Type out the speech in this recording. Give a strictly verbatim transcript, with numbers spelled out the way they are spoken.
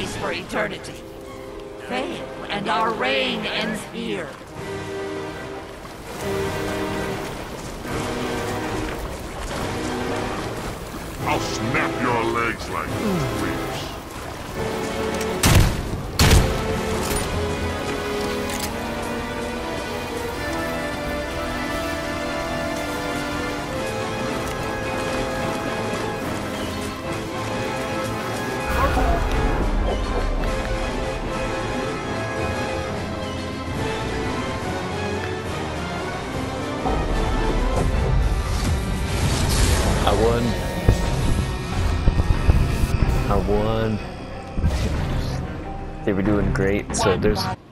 race for eternity. Fail, and our reign ends here. I'll snap your legs like twigs. I won. I won. They were doing great, so there's